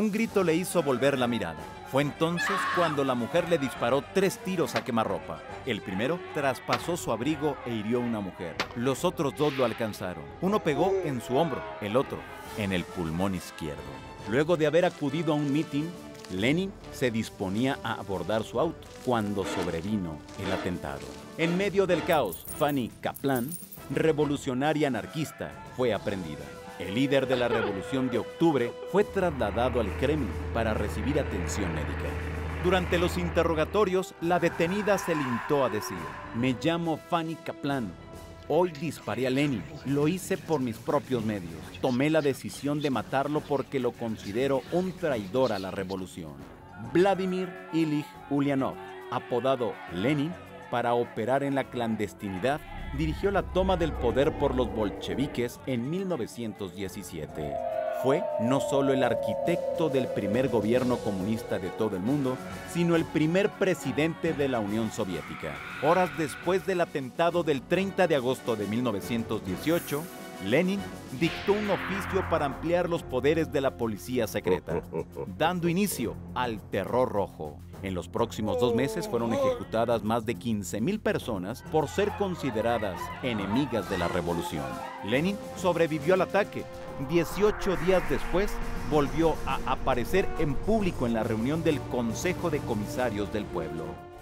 Un grito le hizo volver la mirada. Fue entonces cuando la mujer le disparó 3 tiros a quemarropa. El primero traspasó su abrigo e hirió a una mujer. Los otros 2 lo alcanzaron. Uno pegó en su hombro, el otro en el pulmón izquierdo. Luego de haber acudido a un mitin, Lenin se disponía a abordar su auto cuando sobrevino el atentado. En medio del caos, Fanny Kaplan, revolucionaria anarquista, fue aprendida. El líder de la Revolución de Octubre fue trasladado al Kremlin para recibir atención médica. Durante los interrogatorios, la detenida se limitó a decir: «Me llamo Fanny Kaplan. Hoy disparé a Lenin. Lo hice por mis propios medios. Tomé la decisión de matarlo porque lo considero un traidor a la revolución». Vladimir Ilich Ulyanov, apodado Lenin, para operar en la clandestinidad, dirigió la toma del poder por los bolcheviques en 1917. Fue no solo el arquitecto del primer gobierno comunista de todo el mundo, sino el primer presidente de la Unión Soviética. Horas después del atentado del 30 de agosto de 1918, Lenin dictó un oficio para ampliar los poderes de la policía secreta, dando inicio al Terror Rojo. En los próximos 2 meses fueron ejecutadas más de 15.000 personas por ser consideradas enemigas de la revolución. Lenin sobrevivió al ataque. 18 días después, volvió a aparecer en público en la reunión del Consejo de Comisarios del Pueblo.